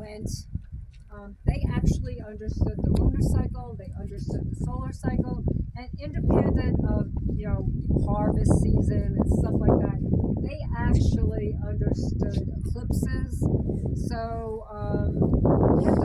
went, they actually understood the lunar cycle, they understood the solar cycle, and independent of, harvest season and stuff like that, they actually understood eclipses. So, yeah,